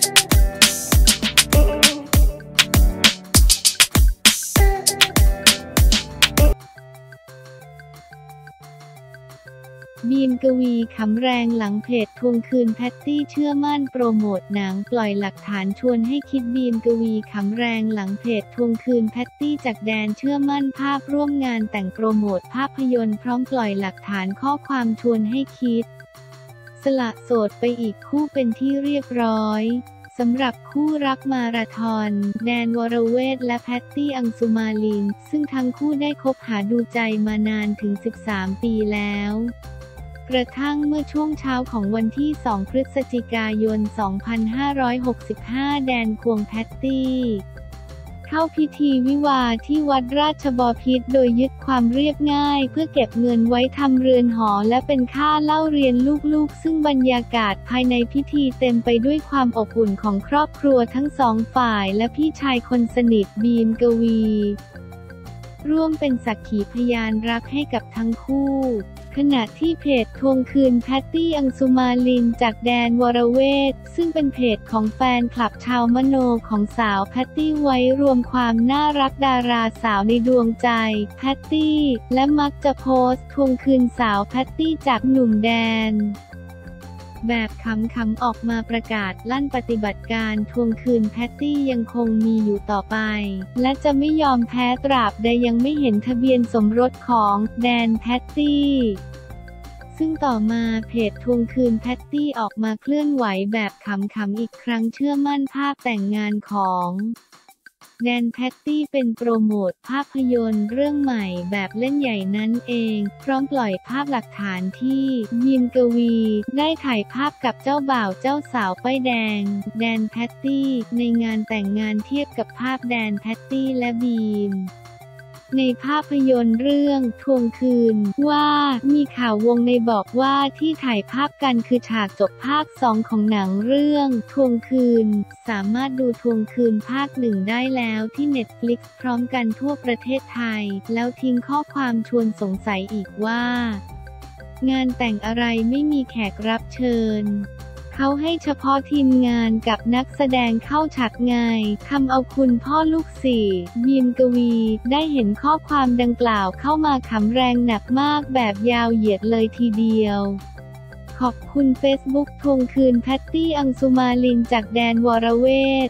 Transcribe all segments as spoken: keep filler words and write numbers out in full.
บีมกวีขำแรงหลังเพจทวงคืนแพตตี้เชื่อมั่นโปรโมทหนังปล่อยหลักฐานชวนให้คิดบีมกวีขำแรงหลังเพจทวงคืนแพตตี้จากแดนเชื่อมั่นภาพร่วมงานแต่งโปรโมทภาพยนตร์พร้อมปล่อยหลักฐานข้อความชวนให้คิดสละโสดไปอีกคู่เป็นที่เรียบร้อยสำหรับคู่รักมาราธอนแดนวรเวทและแพตตี้อังสุมาลินซึ่งทั้งคู่ได้คบหาดูใจมานานถึงสิบสามปีแล้วกระทั่งเมื่อช่วงเช้าของวันที่สองพฤศจิกายนสองพันห้าร้อยหกสิบห้าแดนควงแพตตี้เข้าพิธีวิวาห์ที่วัดราชบพิตรโดยยึดความเรียบง่ายเพื่อเก็บเงินไว้ทำเรือนหอและเป็นค่าเล่าเรียนลูกๆซึ่งบรรยากาศภายในพิธีเต็มไปด้วยความอบอุ่นของครอบครัวทั้งสองฝ่ายและพี่ชายคนสนิทบีมกวีร่วมเป็นสักขีพยานรักให้กับทั้งคู่ขณะที่เพจทวงคืนแพตตี้อังสุมาลินจากแดนวรเวทซึ่งเป็นเพจของแฟนคลับชาวมโนของสาวแพตตี้ไว้รวมความน่ารักดาราสาวในดวงใจแพตตี้และมักจะโพสต์ทวงคืนสาวแพตตี้จากหนุ่มแดนแบบขำๆออกมาประกาศลั่นปฏิบัติการทวงคืนแพตตี้ยังคงมีอยู่ต่อไปและจะไม่ยอมแพ้ตราบใดยังไม่เห็นทะเบียนสมรสของแดนแพตตี้ซึ่งต่อมาเพจทวงคืนแพตตี้ออกมาเคลื่อนไหวแบบขำๆอีกครั้งเชื่อมั่นภาพแต่งงานของแดนแพตตี้เป็นโปรโมทภาพยนตร์เรื่องใหม่แบบเล่นใหญ่นั่นเองพร้อมปล่อยภาพหลักฐานที่บีมกวีได้ถ่ายภาพกับเจ้าบ่าวเจ้าสาวป้ายแดงแดนแพตตี้ในงานแต่งงานเทียบกับภาพแดนแพตตี้และบีมในภาพยนตร์เรื่องทวงคืนว่ามีข่าววงในบอกว่าที่ถ่ายภาพกันคือฉากจบภาคสองของหนังเรื่องทวงคืนสามารถดูทวงคืนภาคหนึ่งได้แล้วที่ เน็ตฟลิกซ์ พร้อมกันทั่วประเทศไทยแล้วทิ้งข้อความชวนสงสัยอีกว่างานแต่งอะไรไม่มีแขกรับเชิญเขาให้เฉพาะทีมงานกับนักแสดงเข้าฉากไงทำเอาคุณพ่อลูกสี่บีมกวีได้เห็นข้อความดังกล่าวเข้ามาขำแรงหนักมากแบบยาวเหยียดเลยทีเดียวขอบคุณเฟซบุ๊กทวงคืนแพตตี้อังสุมาลินจากแดนวรเวท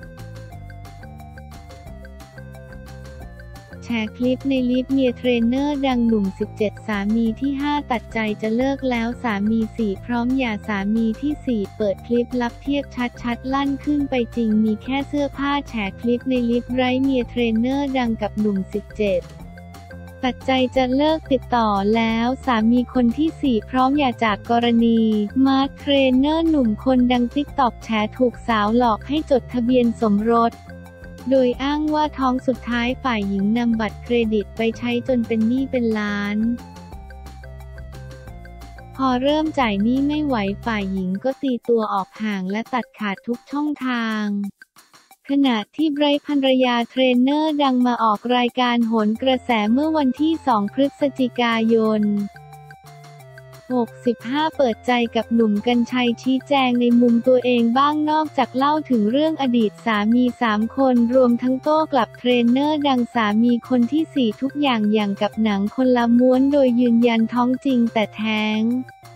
แชร์คลิปในลิฟต์เมียเทรนเนอร์ดังหนุ่มสิบเจ็ดสามีที่ห้าตัดใจจะเลิกแล้วสามีสี่พร้อมหย่าสามีที่สี่เปิดคลิปลับเทียบชัดๆลั่นขึ้นไปจริงมีแค่เสื้อผ้าแชร์คลิปในลิฟต์ไร้เมียเทรนเนอร์ดังกับหนุ่มสิบเจ็ดตัดใจจะเลิกติดต่อแล้วสามีคนที่สี่พร้อมหย่าจากกรณีมาร์คเทรนเนอร์หนุ่มคนดังติ๊กต็อกแฉถูกสาวหลอกให้จดทะเบียนสมรสโดยอ้างว่าท้องสุดท้ายฝ่ายหญิงนำบัตรเครดิตไปใช้จนเป็นหนี้เป็นล้านพอเริ่มจ่ายหนี้ไม่ไหวฝ่ายหญิงก็ตีตัวออกห่างและตัดขาดทุกช่องทางขณะที่ไบรท์ภรรยาเทรนเนอร์ดังมาออกรายการโหนกระแสเมื่อวันที่สองพฤศจิกายนหกสิบห้าเปิดใจกับหนุ่มกรรชัยชี้แจงในมุมตัวเองบ้างนอกจากเล่าถึงเรื่องอดีตสามีสามคนรวมทั้งโต้กลับเทรนเนอร์ดังสามีคนที่สี่ทุกอย่างอย่างกับหนังคนละม้วนโดยยืนยันท้องจริงแต่แท้ง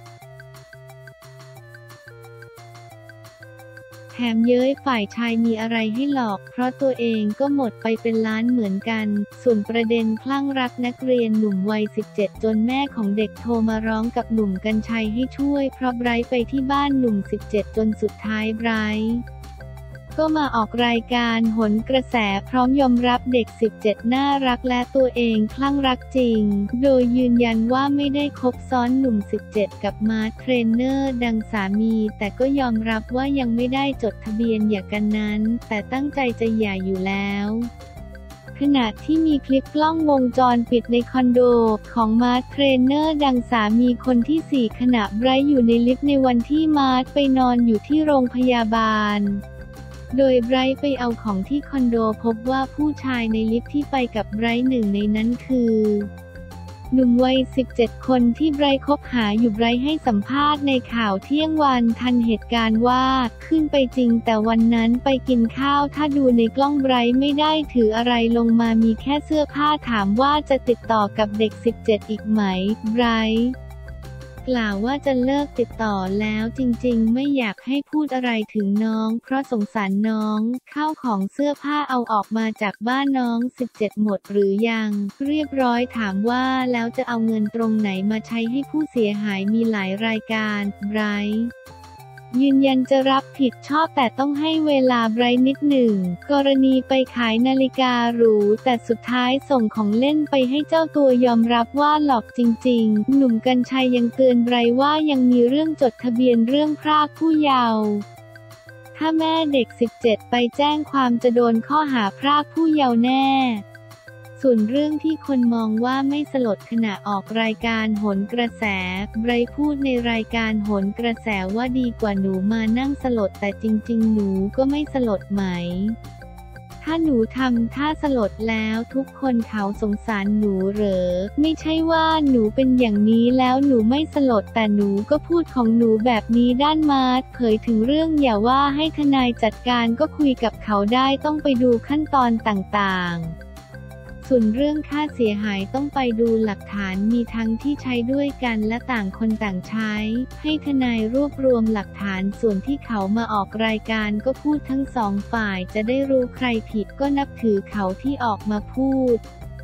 แถมเย้ยฝ่ายชายมีอะไรให้หลอกเพราะตัวเองก็หมดไปเป็นล้านเหมือนกันส่วนประเด็นคลั่งรักนักเรียนหนุ่มวัยสิบเจ็ดจนแม่ของเด็กโทรมาร้องกับหนุ่มกรรชัยให้ช่วยเพราะไบรท์ไปที่บ้านหนุ่มสิบเจ็ดจนสุดท้ายไบรท์ก็มาออกรายการโหนกระแสพร้อมยอมรับเด็กสิบเจ็ดน่ารักและตัวเองคลั่งรักจริงโดยยืนยันว่าไม่ได้คบซ้อนหนุ่มสิบเจ็ดกับมาร์คเทรนเนอร์ดังสามีแต่ก็ยอมรับว่ายังไม่ได้จดทะเบียนหย่ากันนั้นแต่ตั้งใจจะหย่าอยู่แล้วขณะที่มีคลิปกล้องวงจรปิดในคอนโดของมาร์คเทรนเนอร์ดังสามีคนที่สี่ขณะไบรท์อยู่ในลิฟต์ในวันที่มาร์คไปนอนอยู่ที่โรงพยาบาลโดยไบรท์ไปเอาของที่คอนโดพบว่าผู้ชายในลิฟต์ที่ไปกับไบรท์หนึ่งในนั้นคือหนุ่มวัย สิบเจ็ด คนที่ไบรท์คบหาอยู่ไบรท์ให้สัมภาษณ์ในข่าวเที่ยงวันทันเหตุการณ์ว่าขึ้นไปจริงแต่วันนั้นไปกินข้าวถ้าดูในกล้องไบรท์ไม่ได้ถืออะไรลงมามีแค่เสื้อผ้าถามว่าจะติดต่อกับเด็ก สิบเจ็ด อีกไหมไบรท์กล่าวว่าจะเลิกติดต่อแล้วจริงๆไม่อยากให้พูดอะไรถึงน้องเพราะสงสารน้องข้าวของเสื้อผ้าเอาออกมาจากบ้านน้อง สิบเจ็ด หมดหรือยังเรียบร้อยถามว่าแล้วจะเอาเงินตรงไหนมาใช้ให้ผู้เสียหายมีหลายรายการไบรท์ยืนยันจะรับผิดชอบแต่ต้องให้เวลาไบรท์นิดหนึ่งกรณีไปขายนาฬิกาหรูแต่สุดท้ายส่งของเล่นไปให้เจ้าตัวยอมรับว่าหลอกจริงๆหนุ่มกรรชัยยังเตือนไบรท์ว่ายังมีเรื่องจดทะเบียนเรื่องพรากผู้เยาว์ถ้าแม่เด็ก สิบเจ็ด ไปแจ้งความจะโดนข้อหาพรากผู้เยาว์แน่ส่วนเรื่องที่คนมองว่าไม่สลดขณะออกรายการโหนกระแสไบรท์พูดในรายการโหนกระแสว่าดีกว่าหนูมานั่งสลดแต่จริงๆหนูก็ไม่สลดไหมถ้าหนูทำท่าสลดแล้วทุกคนเขาสงสารหนูเหรอไม่ใช่ว่าหนูเป็นอย่างนี้แล้วหนูไม่สลดแต่หนูก็พูดของหนูแบบนี้ด้านมาเผยถึงเรื่องอย่าว่าให้ทนายจัดการก็คุยกับเขาได้ต้องไปดูขั้นตอนต่างๆส่วนเรื่องค่าเสียหายต้องไปดูหลักฐานมีทั้งที่ใช้ด้วยกันและต่างคนต่างใช้ให้ทนายรวบรวมหลักฐานส่วนที่เขามาออกรายการก็พูดทั้งสองฝ่ายจะได้รู้ใครผิดก็นับถือเขาที่ออกมาพูด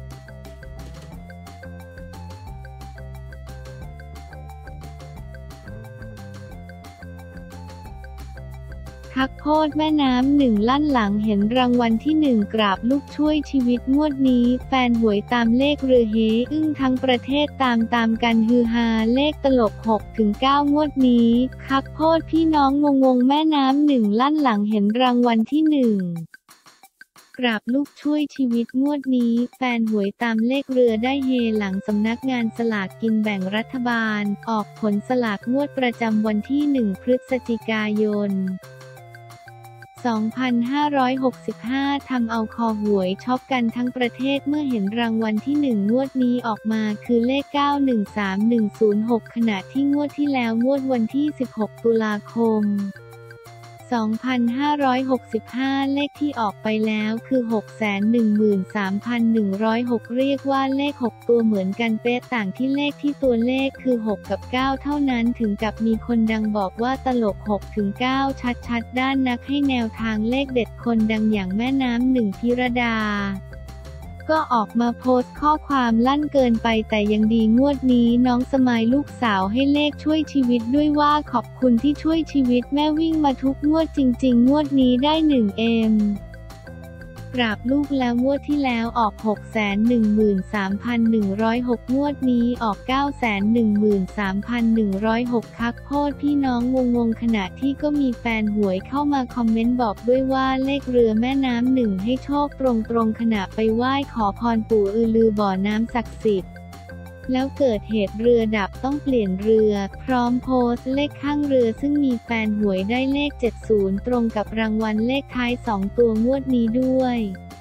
พักโทษแม่น้ำหนึ่งลั่นหลังเห็นรางวัลที่หนึ่งกราบลูกช่วยชีวิตงวดนี้แฟนหวยตามเลขเรือเฮอึ้งทั้งประเทศตามตามกันฮือฮาเลขตลก หกถึงเก้า งวดนี้พักโทษพี่น้องงงงแม่น้ำหนึ่งลั่นหลังเห็นรางวัลที่หนึ่งกราบลูกช่วยชีวิตงวดนี้แฟนหวยตามเลขเรือได้เฮหลังสำนักงานสลากกินแบ่งรัฐบาลออกผลสลากงวดประจำวันที่หนึ่งพฤศจิกายนสองพันห้าร้อยหกสิบห้า ทำเอาคอหวยช็อกกันทั้งประเทศเมื่อเห็นรางวัลที่หนึ่งงวดนี้ออกมาคือเลขเก้า หนึ่ง สาม หนึ่ง ศูนย์ หกขณะที่งวดที่แล้วงวดวันที่สิบหกตุลาคมสองพันห้าร้อยหกสิบห้า เลขที่ออกไปแล้วคือ หกแสนหนึ่งหมื่นสามพันหนึ่งร้อยหก เรียกว่าเลขหกตัวเหมือนกันเป๊ะต่างที่เลขที่ตัวเลขคือหกกับเก้าเท่านั้นถึงกับมีคนดังบอกว่าตลก หกถึงเก้า ชัดๆด้านนักให้แนวทางเลขเด็ดคนดังอย่างแม่น้ำหนึ่งพิรดาก็ออกมาโพสต์ข้อความลั่นเกินไปแต่ยังดีงวดนี้น้องสมายลูกสาวให้เลขช่วยชีวิตด้วยว่าขอบคุณที่ช่วยชีวิตแม่วิ่งมาทุกงวดจริงๆงวดนี้ได้หนึ่งเอ็มกราบลูกแล้วงวดที่แล้วออก หกแสนหนึ่งหมื่นสามพันหนึ่งร้อยหก งวดนี้ออก เก้าแสนหนึ่งหมื่นสามพันหนึ่งร้อยหก คักโพดพี่น้องงงๆขณะที่ก็มีแฟนหวยเข้ามาคอมเมนต์บอกด้วยว่าเลขเรือแม่น้ำหนึ่งให้โชคตรงๆขณะไปไหว้ขอพรปู่อือลือบ่อน้ำศักดิ์สิทธิ์แล้วเกิดเหตุเรือดับต้องเปลี่ยนเรือพร้อมโพสต์เลขข้างเรือซึ่งมีแฟนหวยได้เลขเจ็ดสิบตรงกับรางวัลเลขท้ายสองตัวงวดนี้ด้วย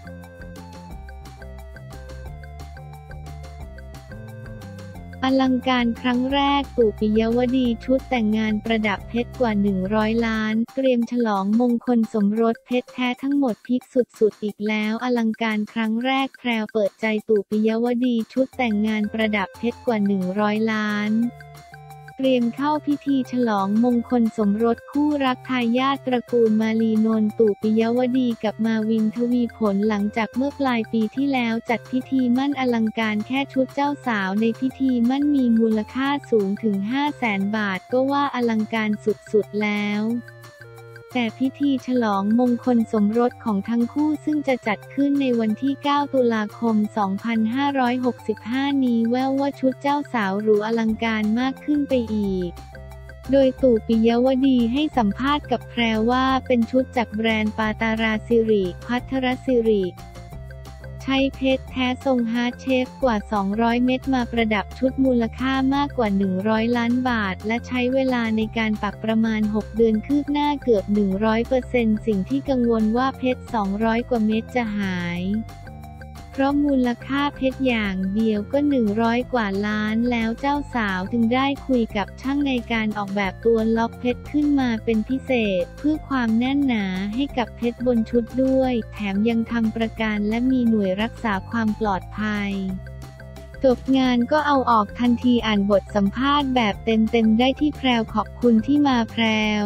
อลังการครั้งแรกตู่ปิยวดีชุดแต่งงานประดับเพชรกว่าหนึ่งร้อยล้านเตรียมฉลองมงคลสมรสเพชรแท้ทั้งหมดพิกสุดๆอีกแล้วอลังการครั้งแรกแพรวเปิดใจตู่ปิยวดีชุดแต่งงานประดับเพชรกว่าหนึ่งร้อยล้านเตรียมเข้าพิธีฉลองมงคลสมรสคู่รักทายาทตระกูลมาลีนนท์ตู่ปิยวดีกับมาวินทวีผลหลังจากเมื่อปลายปีที่แล้วจัดพิธีมั่นอลังการแค่ชุดเจ้าสาวในพิธีมั่นมีมูลค่าสูงถึง ห้าแสน บาทก็ว่าอลังการสุดๆแล้วแต่พิธีฉลองมงคลสมรสของทั้งคู่ซึ่งจะจัดขึ้นในวันที่เก้าตุลาคมสองพันห้าร้อยหกสิบห้านี้แว่วว่าชุดเจ้าสาวหรูอลังการมากขึ้นไปอีกโดยตู่ปิยวดีให้สัมภาษณ์กับแพรว่าเป็นชุดจากแบรนด์ปาตาราสิริภัทรสิริใช้เพชรแท้ทรงฮาร์ดเชฟกว่าสองร้อยเม็ดมาประดับชุดมูลค่ามากกว่าหนึ่งร้อยล้านบาทและใช้เวลาในการปักประมาณหกเดือนคืบหน้าเกือบ หนึ่งร้อยเปอร์เซ็นต์ สิ่งที่กังวลว่าเพชรสองร้อยกว่าเม็ดจะหายเพราะมูลค่าเพชรอย่างเดียวก็หนึ่งร้อยกว่าล้านแล้วเจ้าสาวจึงได้คุยกับช่างในการออกแบบตัวล็อกเพชรขึ้นมาเป็นพิเศษเพื่อความแน่นหนาให้กับเพชรบนชุดด้วยแถมยังทำประกันและมีหน่วยรักษาความปลอดภัยจบงานก็เอาออกทันทีอ่านบทสัมภาษณ์แบบเต็มๆได้ที่แพรวขอบคุณที่มาแพรว